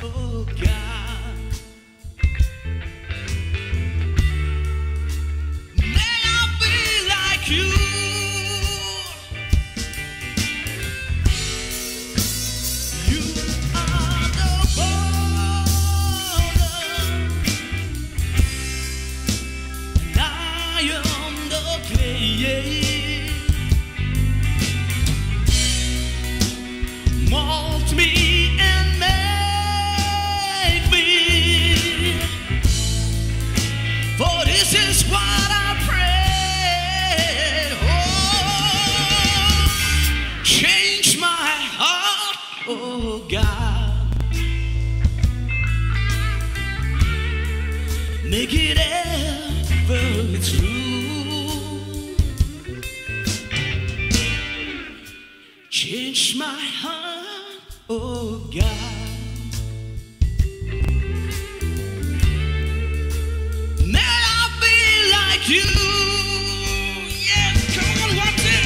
oh God. May I be like you. You are the border, and I am the clay. Mold me and make me, for this is what I pray. Oh, change my heart, oh God, make it ever true. Change my heart, oh God. May I be like you. Yes, come on, what's it?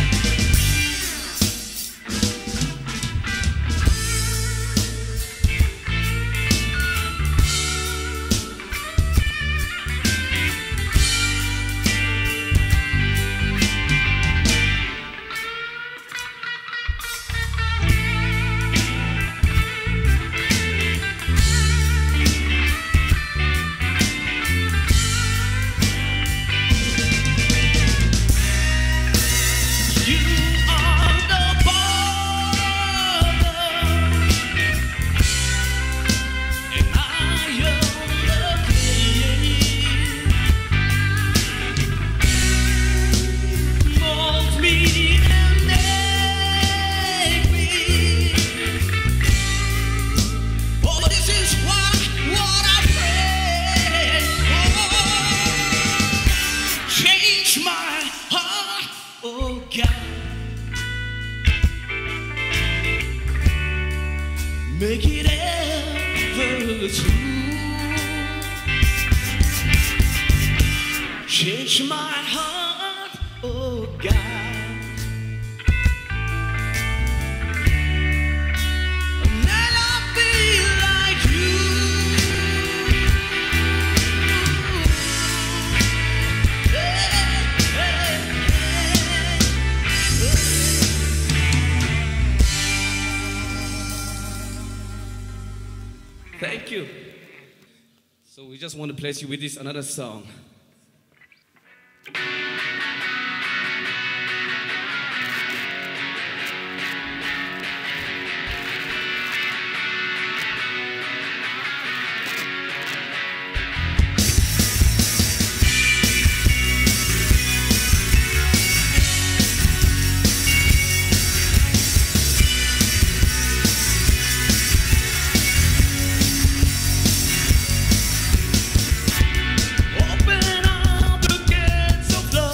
Make it ever true. Change my heart, oh God. Let I be like you. Thank you. So we just want to bless you with this another song. Open up the gates of love.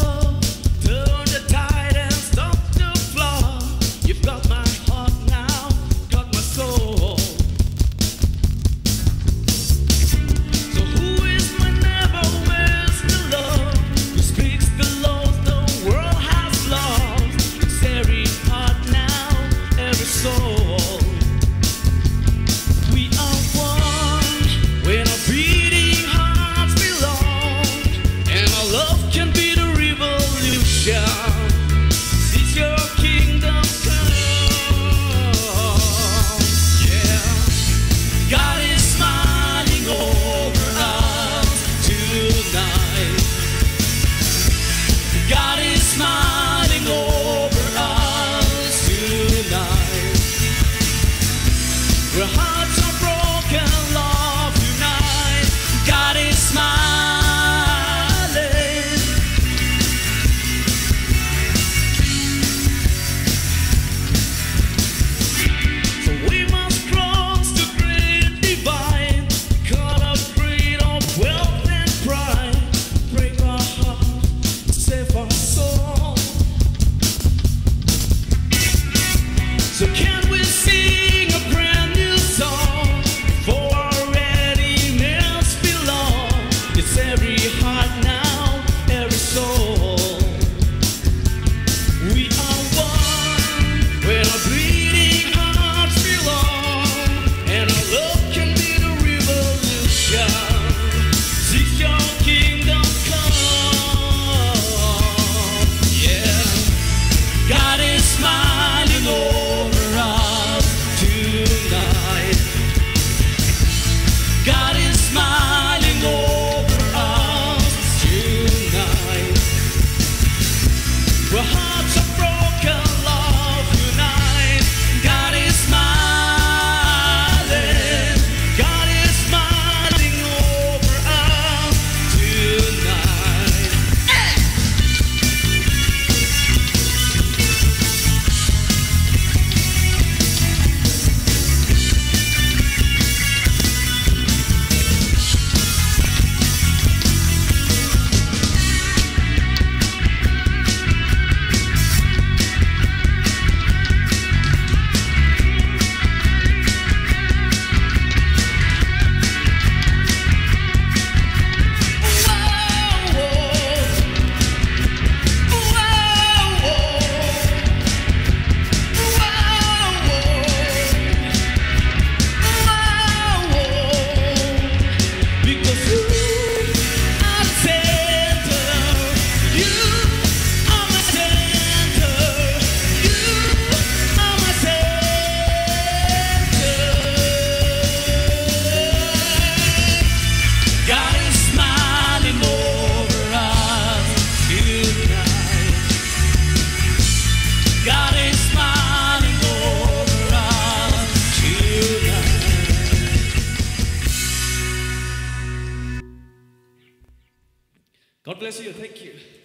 bless you. Thank you.